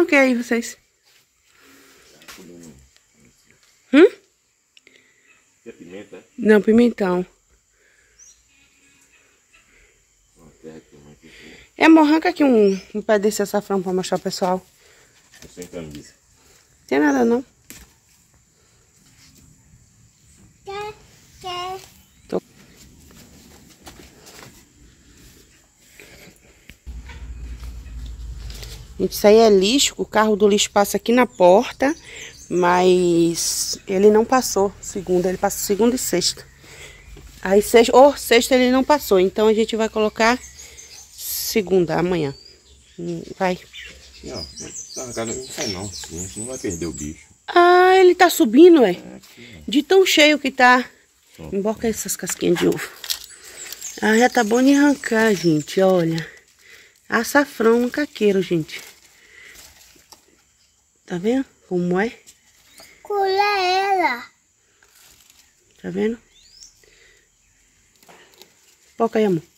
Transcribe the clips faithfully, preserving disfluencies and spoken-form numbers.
que aí, vocês? Hum? É pimenta, é? Não, pimentão. É, amor, arranca aqui um, um pé desse açafrão pra mostrar pro pessoal. Sem camisa. Tem nada, não. Quer, quer. Tô. Gente, isso aí é lixo. O carro do lixo passa aqui na porta. Mas ele não passou segunda. Ele passa segunda e sexta. Aí sexta, ou sexta ele não passou. Então a gente vai colocar segunda, amanhã. Vai. Não, não sai não. A gente não vai perder o bicho. Ah, ele tá subindo, é? É aqui, De tão cheio que tá. Emboca essas casquinhas de ovo. Ah, já tá bom de arrancar, gente, olha. Açafrão no caqueiro, gente. Tá vendo como é? Cura ela. Tá vendo? Foca aí, amor.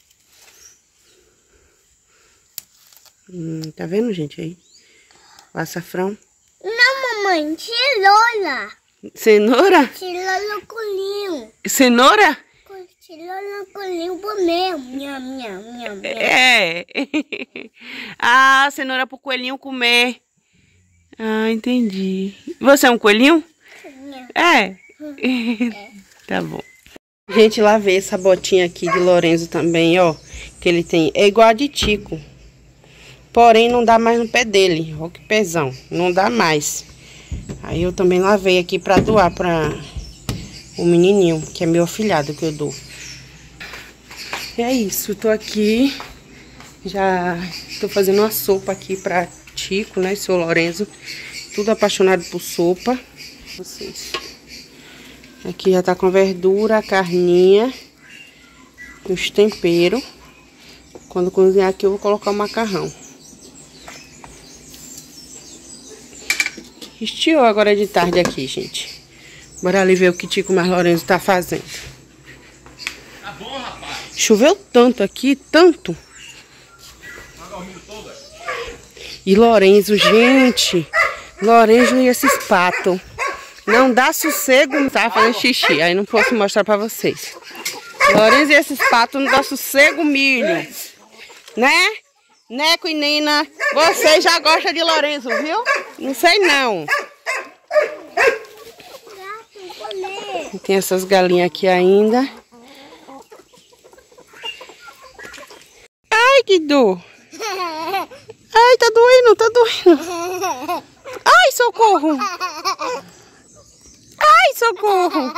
Hum, tá vendo, gente, aí? O açafrão. Não, mamãe, cenoura. Cenoura? Cenoura no colinho. Cenoura? Cenoura no colinho pro meu. Minha, minha, minha, minha. É. Ah, cenoura pro coelhinho comer. Ah, entendi. Você é um coelhinho? É. Tá bom. Gente, lavei essa botinha aqui de Lorenzo também, ó. Que ele tem. É igual a de Tico. Porém, não dá mais no pé dele. Ó, que pezão. Não dá mais. Aí eu também lavei aqui pra doar pra o menininho, que é meu afilhado que eu dou. E é isso. Eu tô aqui. Já tô fazendo uma sopa aqui pra Tico, né? Seu Lorenzo. Tudo apaixonado por sopa. Vocês. Aqui já tá com verdura, a carninha, os temperos. Quando cozinhar aqui eu vou colocar o macarrão. Estiou agora de tarde aqui, gente. Bora ali ver o que Tico mais Lorenzo tá fazendo. Tá bom, rapaz. Choveu tanto aqui, tanto. Tá dormindo toda? E Lorenzo, gente. Lorenzo e esses patos. Não dá sossego, tá fazendo xixi. Aí não posso mostrar pra vocês. Lorenzo e esses patos não dá sossego, milho. Né? Neco e Nina, vocês já gostam de Lorenzo, viu? Não sei não. Tem essas galinhas aqui ainda. Ai, que dor. Ai, tá doendo, tá doendo. Ai, socorro. Ai, socorro.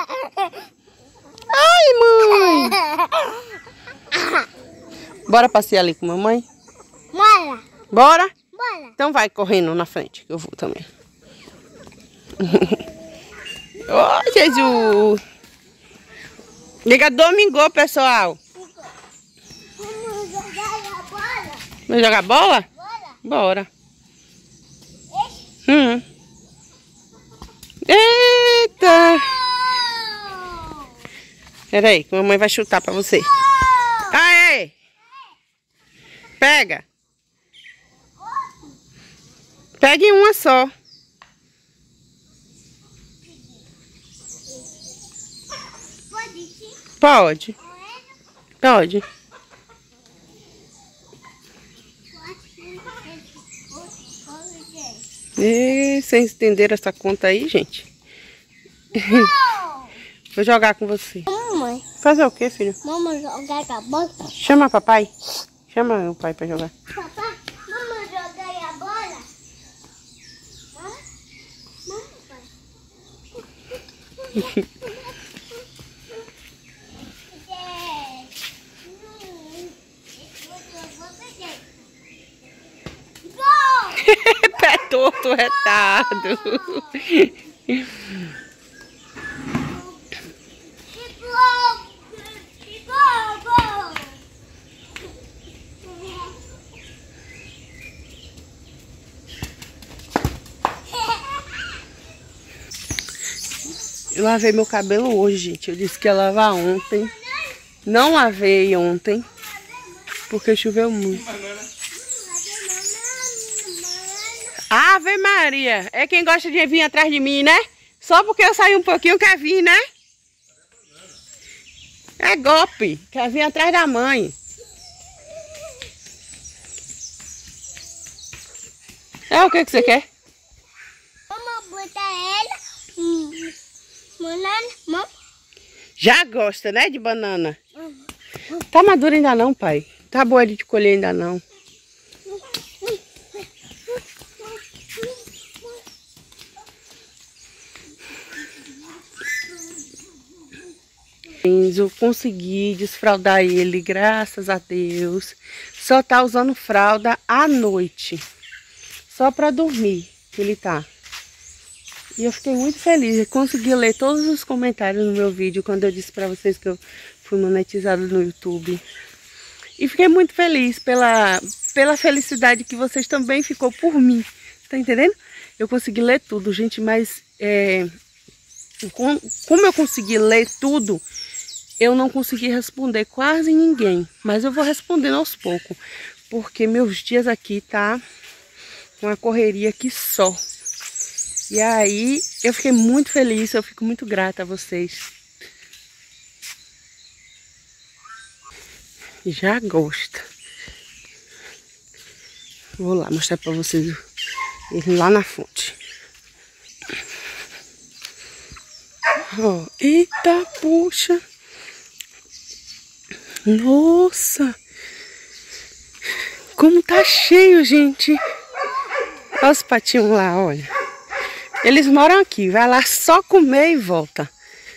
Ai, mãe. Bora passear ali com a mamãe? Bora. Bora? Bora. Então vai correndo na frente, que eu vou também. Ô, Jesus. Liga domingo, pessoal. Vamos jogar a bola? Vamos jogar bola? Bora. Bora. Hum. Eita. Pera aí, que a mamãe vai chutar pra você. Aê! Pega. Pegue uma só. Pode sim? Pode. Pode. E vocês entenderam essa conta aí, gente? Vou jogar com você. Mamãe, Fazer o quê, filho? vamos jogar a bola? Chama papai. Chama o pai pra jogar. Papai, vamos jogar a bola? Vamos? Vamos, pai. Pé torto, retado. Eu lavei meu cabelo hoje, gente. Eu disse que ia lavar ontem. Não lavei ontem, porque choveu muito. Ave Maria, é quem gosta de vir atrás de mim, né? Só porque eu saí um pouquinho quer vir, né? É golpe, quer vir atrás da mãe. É o que que você quer? Vamos botar ela. Hum. Banana, mãe. Já gosta, né, de banana? Uhum. Tá madura ainda não, pai? Tá boa de colher ainda não. Eu consegui desfraldar ele, graças a Deus. Só tá usando fralda à noite. Só pra dormir que ele tá. E eu fiquei muito feliz. Eu consegui ler todos os comentários no meu vídeo quando eu disse pra vocês que eu fui monetizada no YouTube. E fiquei muito feliz pela, pela felicidade que vocês também ficou por mim. Tá entendendo? Eu consegui ler tudo, gente, mas é, com, como eu consegui ler tudo, eu não consegui responder quase ninguém. Mas eu vou respondendo aos poucos, porque meus dias aqui tá uma correria aqui só. E aí eu fiquei muito feliz, eu fico muito grata a vocês. Já gosta. Vou lá mostrar pra vocês ele lá na fonte. Ó, eita, puxa. Nossa. Como tá cheio, gente. Olha os patinhos lá, olha. Eles moram aqui, vai lá só comer e volta.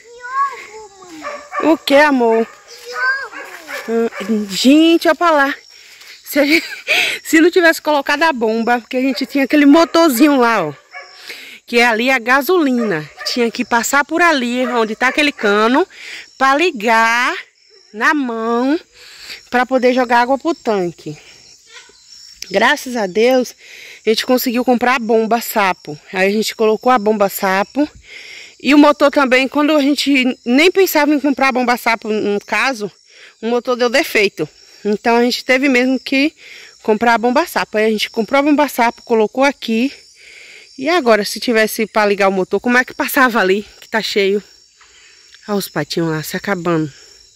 O que, amor? Gente, olha pra lá. Se, a gente, se não tivesse colocado a bomba, porque a gente tinha aquele motorzinho lá, ó. Que é ali a gasolina. Tinha que passar por ali, onde tá aquele cano, pra ligar na mão, pra poder jogar água pro tanque. Graças a Deus, a gente conseguiu comprar a bomba sapo. Aí a gente colocou a bomba sapo. E o motor também, quando a gente nem pensava em comprar a bomba sapo, no caso, o motor deu defeito. Então a gente teve mesmo que comprar a bomba sapo. Aí a gente comprou a bomba sapo, colocou aqui. E agora, se tivesse para ligar o motor, como é que passava ali, que tá cheio? Olha os patinhos lá, se acabando.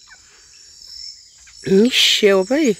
Encheu, vai.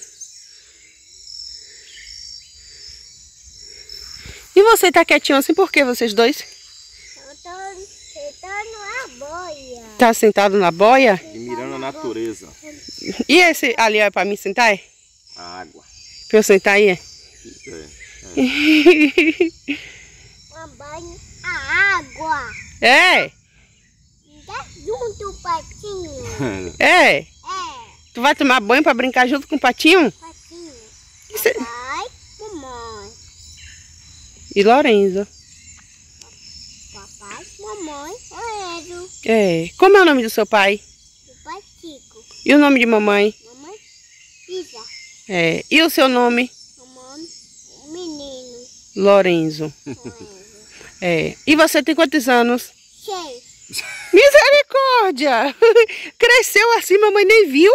E você tá quietinho assim, por que vocês dois? Eu tô sentado na boia. Tá sentado na boia? E mirando a natureza. E esse ali é pra mim sentar, é? A água. Pra eu sentar aí, é? É, é. Uma banho, a água. É? Tá junto o patinho. É? É, Tu vai tomar banho pra brincar junto com o patinho? patinho. Isso é- Papai, mamãe. E Lorenzo. Papai, mamãe, Lorenzo. É. Como é o nome do seu pai? O Patico. E o nome de mamãe? Mamãe, Isa. É. E o seu nome? Mamãe, menino. Lorenzo. Lorenzo. É. E você tem quantos anos? Seis. Misericórdia! Cresceu assim, mamãe nem viu.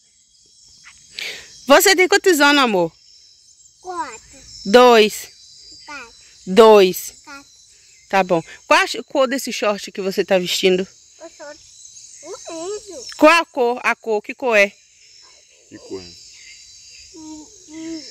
Você tem quantos anos, amor? Quatro. Dois. Quatro. Dois. Quatro. Tá bom. Qual a cor desse short que você tá vestindo? Eu sou Lorenzo. Qual a cor? A cor, que cor é? Que coisa. Hum, hum.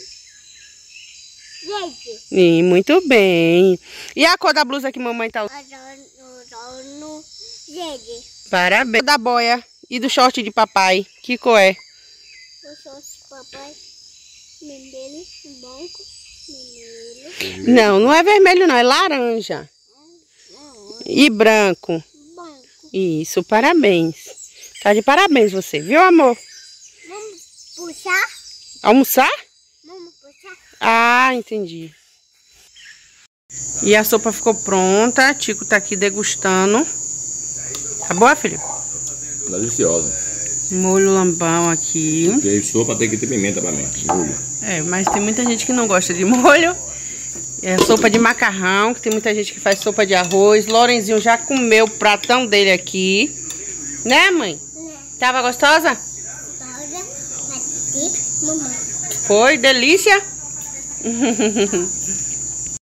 Gente, Sim, muito bem. E a cor da blusa que mamãe tá usando? eu sou no Gente, Parabéns. Da boia e do short de papai, que cor é? eu sou de papai. Menino, branco, menino. Não, não é vermelho não, é laranja. E branco. Branco. Isso, parabéns. Tá de parabéns você, viu, amor? Vamos puxar? Almoçar? Vamos puxar? Ah, entendi. E a sopa ficou pronta. Tico tá aqui degustando. Tá boa, filho? Deliciosa. Molho lambão aqui. Porque sopa tem que ter pimenta pra mim. Molho. É, mas tem muita gente que não gosta de molho. É sopa de macarrão, que tem muita gente que faz sopa de arroz. Lorenzinho já comeu o pratão dele aqui. Né, mãe? Né? Tava gostosa? Soja, aqui, mamãe. Foi, delícia?